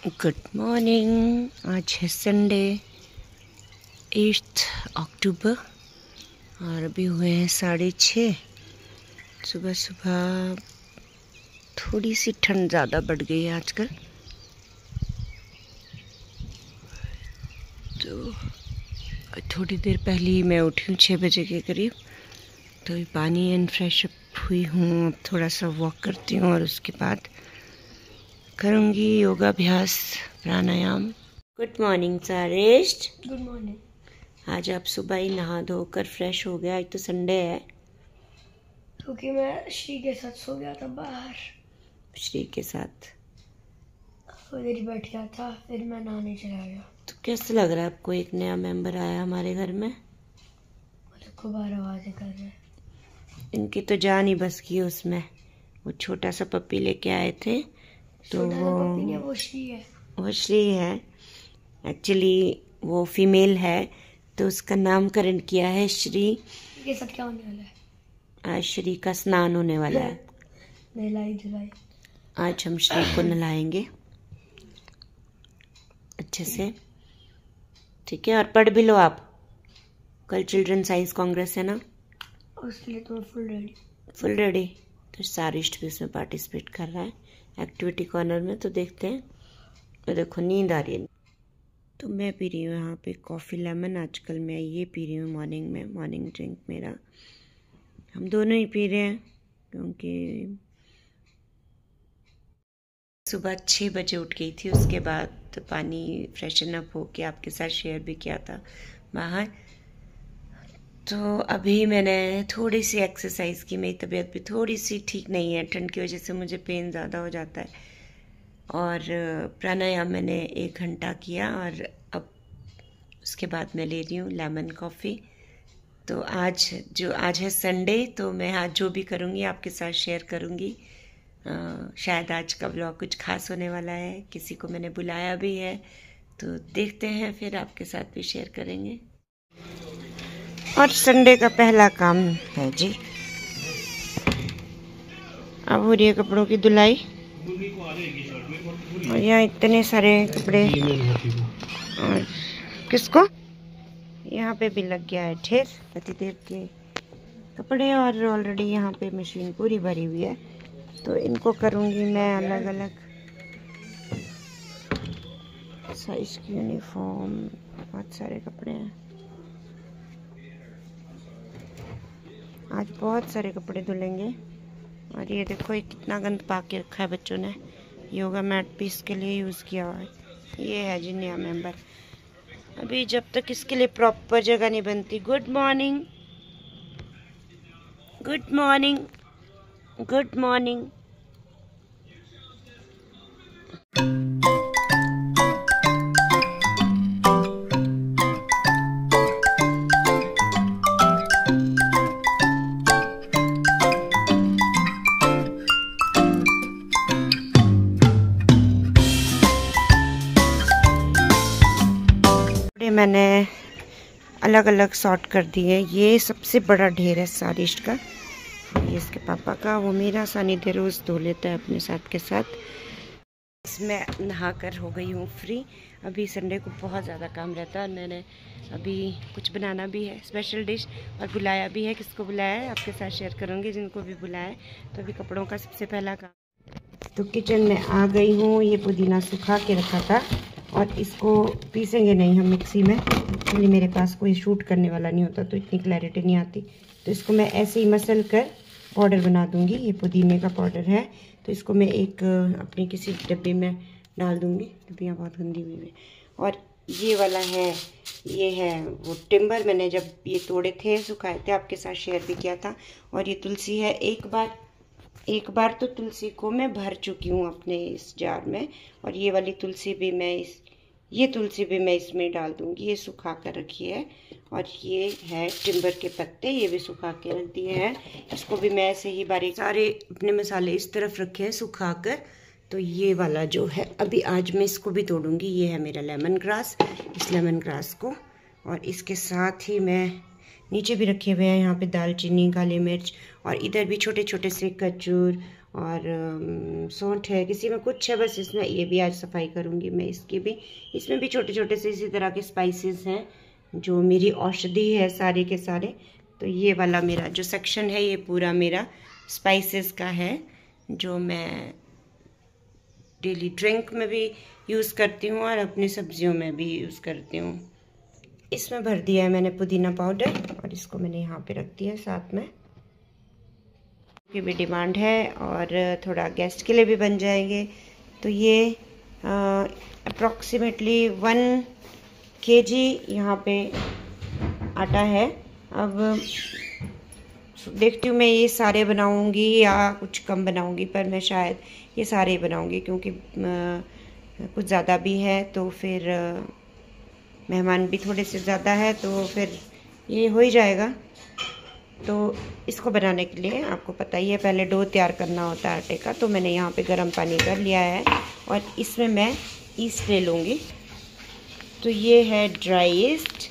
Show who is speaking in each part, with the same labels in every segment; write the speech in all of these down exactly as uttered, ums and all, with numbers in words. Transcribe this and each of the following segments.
Speaker 1: Good morning. आज है Sunday eighth अक्टूबर और अभी हुए हैं साढ़े छः। सुबह सुबह थोड़ी सी ठंड ज़्यादा बढ़ गई है आजकल, तो थोड़ी देर पहले ही मैं उठी हूँ छः बजे के करीब। तो अभी पानी एंड फ्रेश अप हुई हूँ, अब थोड़ा सा वॉक करती हूँ और उसके बाद करूँगी योगाभ्यास प्राणायाम। गुड मॉर्निंग सारिश।
Speaker 2: Good morning.
Speaker 1: आज आप सुबह ही नहा धोकर फ्रेश हो गया। आज तो संडे है।
Speaker 2: क्योंकि मैं श्री के साथ सो गया था बाहर।
Speaker 1: श्री के साथ
Speaker 2: उधर ही बैठ गया था, फिर मैं नहाने चला गया।
Speaker 1: तो कैसा लग रहा है आपको? एक नया मेंबर आया हमारे घर में।
Speaker 2: मुझे खूब आवाज़ें कर रहे हैं।
Speaker 1: इनकी तो जान ही बस की उसमें। वो छोटा सा पप्पी लेके आए थे, तो वो
Speaker 2: वो श्री है।
Speaker 1: वो श्री है। एक्चुअली वो फीमेल है, तो उसका नामकरण किया है श्री।
Speaker 2: ये सब क्या होने वाला है?
Speaker 1: आज श्री का स्नान होने वाला है।
Speaker 2: नहलाई धुलाई।
Speaker 1: आज हम श्री को नहलाएंगे अच्छे से, ठीक है? और पढ़ भी लो आप, कल चिल्ड्रन साइंस कांग्रेस है ना,
Speaker 2: उसके लिए तो फुल रेडी।
Speaker 1: Full ready. तो सारिष्ट भी उसमें पार्टिसिपेट कर रहा है एक्टिविटी कॉर्नर में। तो देखते हैं। तो देखो नींद आ रही है, तो मैं पी रही हूँ यहाँ पे कॉफ़ी लेमन। आजकल मैं ये पी रही हूँ मॉर्निंग में, मॉर्निंग ड्रिंक मेरा। हम दोनों ही पी रहे हैं क्योंकि सुबह छः बजे उठ गई थी। उसके बाद तो पानी फ्रेशन अप होके आपके साथ शेयर भी किया था बाहर। तो अभी मैंने थोड़ी सी एक्सरसाइज की। मेरी तबीयत भी थोड़ी सी ठीक नहीं है, ठंड की वजह से मुझे पेन ज़्यादा हो जाता है। और प्राणायाम मैंने एक घंटा किया और अब उसके बाद मैं ले रही हूँ लेमन कॉफ़ी। तो आज जो आज है संडे, तो मैं आज जो भी करूँगी आपके साथ शेयर करूँगी। आ, शायद आज का व्लॉग कुछ खास होने वाला है। किसी को मैंने बुलाया भी है, तो देखते हैं, फिर आपके साथ भी शेयर करेंगे। और संडे का पहला काम है जी, अब हो रही है कपड़ों की धुलाई। और यहाँ इतने सारे कपड़े, और किसको यहाँ पे भी लग गया है ढेर पति देव के कपड़े। और ऑलरेडी यहाँ पे मशीन पूरी भरी हुई है, तो इनको करूँगी मैं अलग अलग साइज की यूनिफॉर्म। बहुत सारे कपड़े हैं आज, बहुत सारे कपड़े धुलेंगे। और ये देखो ये कितना गंद पा के रखा है बच्चों ने। योगा मैट भी इसके लिए यूज़ किया हुआ है। ये है जी नया मेंबर। अभी जब तक इसके लिए प्रॉपर जगह नहीं बनती। Good morning, good morning, good morning. मैंने अलग अलग सॉर्ट कर दिए। ये सबसे बड़ा ढेर है सारिश का, ये इसके पापा का। वो मेरा सानिध्य रोज़ धो लेता है अपने साथ के साथ। इसमें नहा कर हो गई हूँ फ्री। अभी संडे को बहुत ज़्यादा काम रहता है और मैंने अभी कुछ बनाना भी है स्पेशल डिश, और बुलाया भी है। किसको बुलाया है आपके साथ शेयर करूँगी, जिनको भी बुलाया है। तो अभी कपड़ों का सबसे पहला काम। तो किचन में आ गई हूँ। ये पुदीना सुखा के रखा था और इसको पीसेंगे नहीं हम मिक्सी में, इसलिए मेरे पास कोई शूट करने वाला नहीं होता, तो इतनी क्लैरिटी नहीं आती। तो इसको मैं ऐसे ही मसल कर पाउडर बना दूंगी। ये पुदीने का पाउडर है, तो इसको मैं एक अपनी किसी डब्बे में डाल दूंगी। डब्बियाँ बहुत गंदी हुई है। और ये वाला है, ये है वो टिम्बर। मैंने जब ये तोड़े थे, सुखाए थे, आपके साथ शेयर भी किया था। और ये तुलसी है। एक बार एक बार तो तुलसी को मैं भर चुकी हूँ अपने इस जार में, और ये वाली तुलसी भी मैं इस ये तुलसी भी मैं इसमें डाल दूँगी। ये सुखा कर रखी है। और ये है टिम्बर के पत्ते, ये भी सुखा के रख दिए हैं। इसको भी मैं ऐसे ही बारीक, सारे अपने मसाले इस तरफ रखे हैं सुखा कर। तो ये वाला जो है, अभी आज मैं इसको भी तोड़ूँगी। ये है मेरा लेमन ग्रास। इस लेमन ग्रास को, और इसके साथ ही मैं नीचे भी रखे हुए हैं यहाँ पे दालचीनी, काली मिर्च, और इधर भी छोटे छोटे से कचूर और सौंठ है, किसी में कुछ है, बस इसमें ये भी आज सफाई करूँगी मैं इसकी भी। इसमें भी छोटे छोटे से इसी तरह के स्पाइसेस हैं जो मेरी औषधि है सारे के सारे। तो ये वाला मेरा जो सेक्शन है ये पूरा मेरा स्पाइसेस का है, जो मैं डेली ड्रिंक में भी यूज़ करती हूँ और अपनी सब्जियों में भी यूज़ करती हूँ। इसमें भर दिया है मैंने पुदीना पाउडर और इसको मैंने यहाँ पे रख दिया साथ में, की भी डिमांड है और थोड़ा गेस्ट के लिए भी बन जाएंगे। तो ये अप्रॉक्सीमेटली वन के जी यहाँ पे आटा है। अब देखती हूँ मैं ये सारे बनाऊँगी या कुछ कम बनाऊँगी, पर मैं शायद ये सारे बनाऊँगी क्योंकि आ, कुछ ज़्यादा भी है तो फिर आ, मेहमान भी थोड़े से ज़्यादा है तो फिर ये हो ही जाएगा। तो इसको बनाने के लिए आपको पता ही है पहले डो तैयार करना होता है आटे का। तो मैंने यहाँ पे गर्म पानी कर लिया है और इसमें मैं ईस्ट ले लूँगी। तो ये है ड्राई ईस्ट,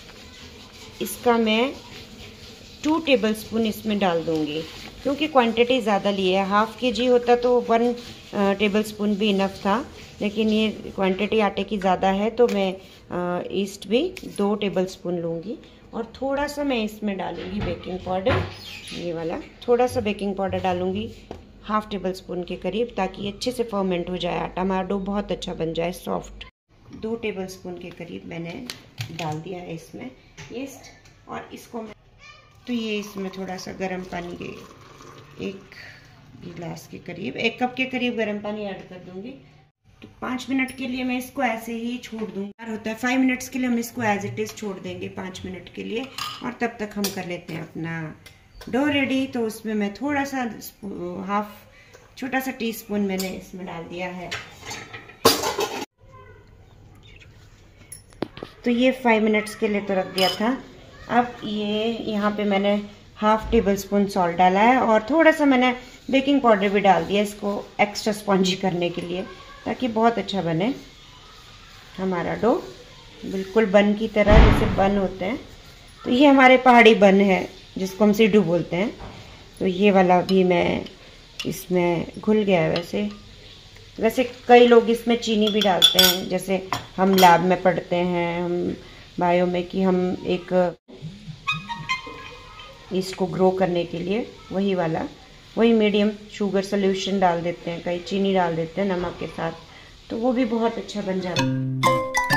Speaker 1: इसका मैं टू टेबलस्पून इसमें डाल दूँगी क्योंकि क्वांटिटी ज़्यादा ली है। हाफ़ के जी होता तो वन टेबलस्पून भी इनफ था, लेकिन ये क्वांटिटी आटे की ज़्यादा है तो मैं ईस्ट भी दो टेबलस्पून लूँगी। और थोड़ा सा मैं इसमें डालूँगी बेकिंग पाउडर, ये वाला थोड़ा सा बेकिंग पाउडर डालूँगी हाफ़ टेबल स्पून के करीब, ताकि अच्छे से फर्मेंट हो जाए आटा, हमारा डो बहुत अच्छा बन जाए सॉफ्ट। दो टेबल स्पून के करीब मैंने डाल दिया है इसमें ईस्ट और इसको मैं तो ये इसमें थोड़ा सा गर्म पानी के एक गिलास के करीब, एक कप के करीब गर्म पानी ऐड कर दूँगी। तो पाँच मिनट के लिए मैं इसको ऐसे ही छोड़ दूँ। तैयार होता है फाइव मिनट्स के लिए, हम इसको एज इट इज़ छोड़ देंगे पाँच मिनट के लिए और तब तक हम कर लेते हैं अपना डो रेडी। तो उसमें मैं थोड़ा सा हाफ छोटा सा टीस्पून मैंने इसमें डाल दिया है। तो ये फाइव मिनट्स के लिए तो रख दिया था। अब ये यहाँ पे मैंने हाफ टेबल स्पून सॉल्ट डाला है और थोड़ा सा मैंने बेकिंग पाउडर भी डाल दिया इसको एक्स्ट्रा स्पॉन्जी करने के लिए, ताकि बहुत अच्छा बने हमारा डो, बिल्कुल बन की तरह जैसे बन होते हैं। तो ये हमारे पहाड़ी बन है जिसको हम सिड्डू बोलते हैं। तो ये वाला भी मैं इसमें घुल गया है। वैसे वैसे कई लोग इसमें चीनी भी डालते हैं, जैसे हम लैब में पढ़ते हैं हम बायो में कि हम एक इसको ग्रो करने के लिए वही वाला वही मीडियम शुगर सोल्यूशन डाल देते हैं, कई चीनी डाल देते हैं नमक के साथ, तो वो भी बहुत अच्छा बन जाता है।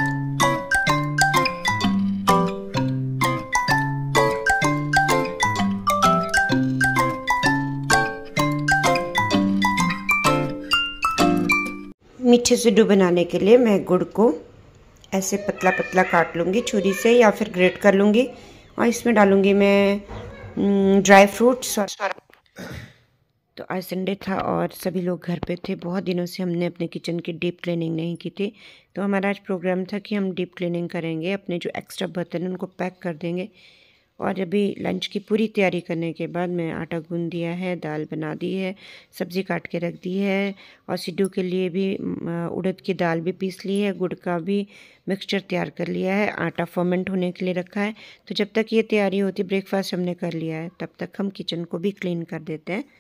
Speaker 1: मीठे सिड्डू बनाने के लिए मैं गुड़ को ऐसे पतला पतला काट लूँगी छुरी से या फिर ग्रेट कर लूँगी और इसमें डालूँगी मैं ड्राई फ्रूट्स। तो आज संडे था और सभी लोग घर पे थे। बहुत दिनों से हमने अपने किचन की डीप क्लीनिंग नहीं की थी, तो हमारा आज प्रोग्राम था कि हम डीप क्लीनिंग करेंगे, अपने जो एक्स्ट्रा बर्तन हैं उनको पैक कर देंगे। और अभी लंच की पूरी तैयारी करने के बाद मैं आटा गूंद दिया है, दाल बना दी है, सब्ज़ी काट के रख दी है और सिड्डू के लिए भी उड़द की दाल भी पीस ली है, गुड़ का भी मिक्सचर तैयार कर लिया है, आटा फर्मेंट होने के लिए रखा है। तो जब तक ये तैयारी होती, ब्रेकफास्ट हमने कर लिया है, तब तक हम किचन को भी क्लीन कर देते हैं।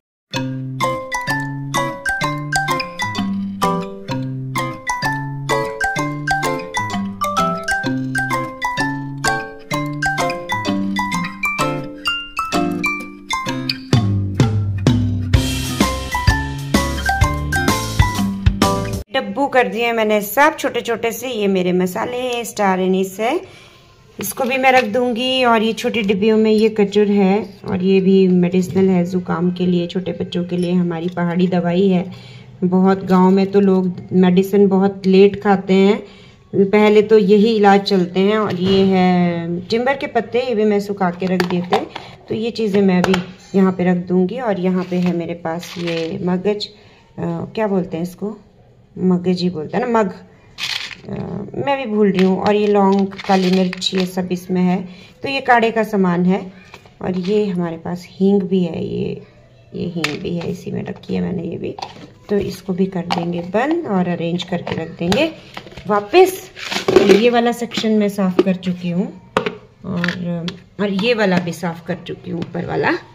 Speaker 1: डब्बू कर दिए मैंने सब छोटे छोटे से। ये मेरे मसाले हैं, स्टार एनीस है, इसको भी मैं रख दूंगी। और ये छोटी डिब्बियों में ये कचूर है और ये भी मेडिसिनल है, जुकाम के लिए, छोटे बच्चों के लिए हमारी पहाड़ी दवाई है। बहुत गांव में तो लोग मेडिसिन बहुत लेट खाते हैं, पहले तो यही इलाज चलते हैं। और ये है टिम्बर के पत्ते, ये भी मैं सुखा के रख देते हैं। तो ये चीज़ें मैं भी यहाँ पे रख दूंगी। और यहाँ पे है मेरे पास ये मगज, आ, क्या बोलते हैं इसको, मगज ही बोलते हैं ना, मग, आ, मैं भी भूल रही हूँ। और ये लौंग, काली मिर्च, ये सब इसमें है। तो ये काढ़े का सामान है। और ये हमारे पास हींग भी है, ये ये हींग भी है, इसी में रखी है मैंने ये भी। तो इसको भी कर देंगे बंद और अरेंज करके रख देंगे वापस। ये वाला सेक्शन मैं साफ़ कर चुकी हूँ और और ये वाला भी साफ़ कर चुकी हूँ, ऊपर वाला।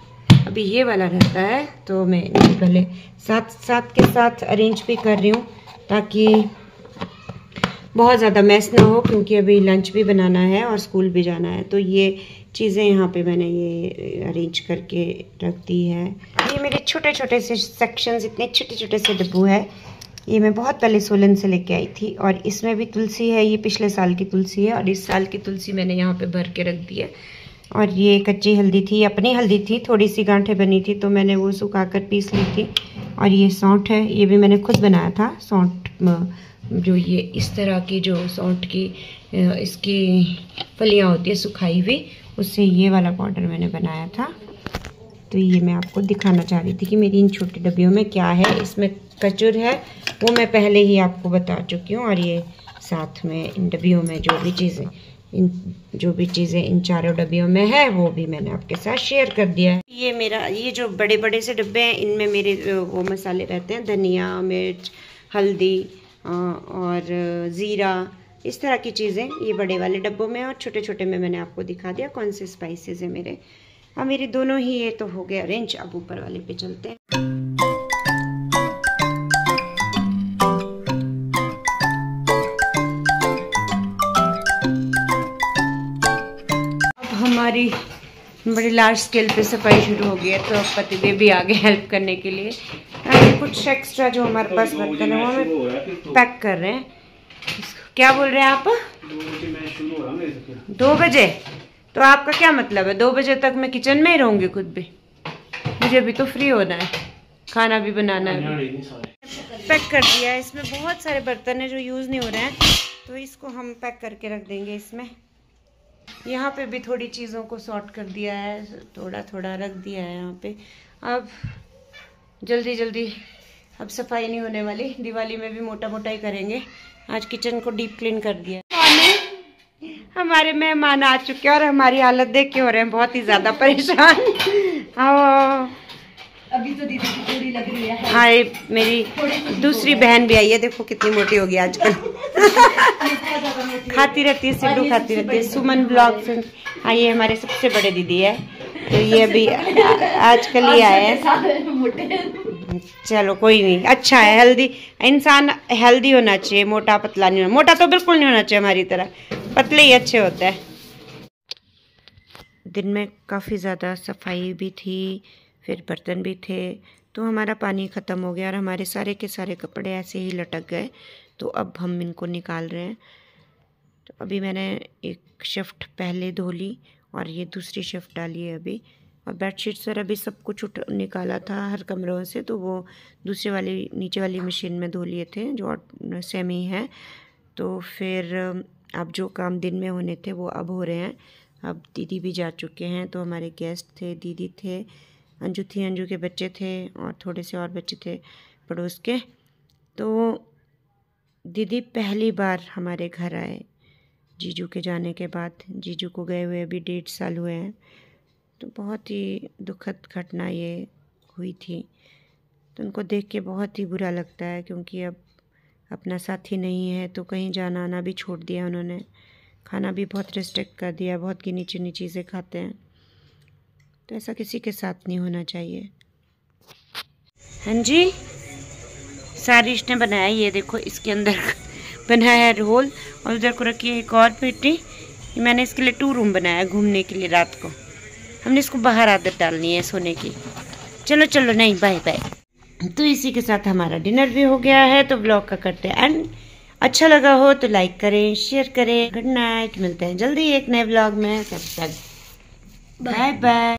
Speaker 1: अभी ये वाला रहता है, तो मैं इनको पहले साथ साथ के साथ अरेंज भी कर रही हूँ ताकि बहुत ज़्यादा मैस ना हो, क्योंकि अभी लंच भी बनाना है और स्कूल भी जाना है। तो ये चीज़ें यहाँ पे मैंने ये अरेंज करके रख दी है। ये मेरे छोटे छोटे से सेक्शंस, इतने छोटे छोटे से डब्बू है। ये मैं बहुत पहले सोलन से लेके आई थी और इसमें भी तुलसी है। ये पिछले साल की तुलसी है और इस साल की तुलसी मैंने यहाँ पे भर के रख दी है। और ये कच्ची हल्दी थी, अपनी हल्दी थी, थोड़ी सी गांठें बनी थी तो मैंने वो सुखाकर पीस ली थी। और ये सौंठ है, ये भी मैंने खुद बनाया था। सौंठ जो ये इस तरह की जो सौंठ की इसकी फलियाँ होती है सुखाई हुई, उससे ये वाला पाउडर मैंने बनाया था। तो ये मैं आपको दिखाना चाह रही थी कि मेरी इन छोटे डब्बियों में क्या है। इसमें कचूर है, वो मैं पहले ही आपको बता चुकी हूँ। और ये साथ में इन डब्बियों में जो भी चीज़ें इन जो भी चीज़ें इन चारों डब्बियों में है वो भी मैंने आपके साथ शेयर कर दिया है। ये मेरा ये जो बड़े बड़े से डब्बे हैं, इनमें मेरे वो मसाले रहते हैं, धनिया, मिर्च, हल्दी और ज़ीरा, इस तरह की चीज़ें ये बड़े वाले डब्बों में। और छोटे छोटे में मैंने आपको दिखा दिया कौन से स्पाइसेस हैं मेरे। अब मेरी दोनों ही ये तो हो गया अरेंज। अब ऊपर वाले पे चलते हैं। अब हमारी बड़ी लार्ज स्केल पे सफाई शुरू हो गई है, तो अब पतिदेव भी आगे हेल्प करने के लिए। कुछ एक्स्ट्रा जो हमारे पास बर्तन है वो हमें पैक कर रहे हैं। क्या बोल रहे हैं आप? दो बजे? तो आपका क्या मतलब है? दो बजे तक मैं किचन में ही रहूँगी खुद भी? मुझे भी तो फ्री होना है, खाना भी बनाना है। पैक कर दिया है। इसमें बहुत सारे बर्तन हैं जो यूज़ नहीं हो रहे हैं, तो इसको हम पैक करके रख देंगे इसमें। यहाँ पे भी थोड़ी चीज़ों को सॉर्ट कर दिया है, थोड़ा थोड़ा रख दिया है यहाँ पे। अब जल्दी जल्दी, अब सफाई नहीं होने वाली, दिवाली में भी मोटा मोटा ही करेंगे। आज किचन को डीप क्लीन कर दिया। हमारे मेहमान आ चुके हैं और हमारी हालत देख के हो रहे हैं बहुत ही ज़्यादा परेशान। हाँ,
Speaker 2: अभी तो दीदी की पूरी लग रही है।
Speaker 1: हाँ, मेरी दूसरी बहन भी आई है, देखो कितनी मोटी हो गई आजकल। खाती रहती है, सिड्डू खाती रहती है। सुमन ब्लॉग से। हाँ, ये हमारे सबसे बड़े दीदी है, तो ये अभी आजकल ही आए हैं। चलो कोई नहीं, अच्छा है। हेल्दी इंसान हेल्दी होना चाहिए, मोटा पतला नहीं होना। मोटा तो बिल्कुल नहीं होना चाहिए हमारी तरह, पतले ही अच्छे होते हैं। दिन में काफ़ी ज़्यादा सफाई भी थी, फिर बर्तन भी थे, तो हमारा पानी ख़त्म हो गया और हमारे सारे के सारे कपड़े ऐसे ही लटक गए। तो अब हम इनको निकाल रहे हैं। तो अभी मैंने एक शिफ्ट पहले धो ली और ये दूसरी शिफ्ट डाली है अभी। और बेडशीट सर अभी सब कुछ उठ निकाला था हर कमरों से, तो वो दूसरे वाली नीचे वाली मशीन में धो लिए थे जो सेमी है। तो फिर अब जो काम दिन में होने थे वो अब हो रहे हैं। अब दीदी भी जा चुके हैं, तो हमारे गेस्ट थे, दीदी थे, अंजू थी, अंजू के बच्चे थे और थोड़े से और बच्चे थे पड़ोस के। तो दीदी पहली बार हमारे घर आए जीजू के जाने के बाद। जीजू को गए हुए अभी डेढ़ साल हुए हैं। तो बहुत ही दुखद घटना ये हुई थी। तो उनको देख के बहुत ही बुरा लगता है, क्योंकि अब अपना साथी नहीं है, तो कहीं जाना आना भी छोड़ दिया उन्होंने। खाना भी बहुत रिस्ट्रिक्ट कर दिया, बहुत गिनी चुनी चीज़ें खाते हैं। तो ऐसा किसी के साथ नहीं होना चाहिए। हाँ जी, सारिश ने बनाया, ये देखो इसके अंदर बनाया है रोल, और उधर को रखी है एक और पेटी। मैंने इसके लिए टू रूम बनाया है घूमने के लिए। रात को हमने इसको बाहर आदत डालनी है सोने की। चलो चलो, नहीं बाय बाय। तो इसी के साथ हमारा डिनर भी हो गया है। तो ब्लॉग का करते हैं एंड। अच्छा लगा हो तो लाइक करें, शेयर करें। गुड नाइट, मिलते हैं जल्दी एक नए ब्लॉग में। तब तक बाय बाय।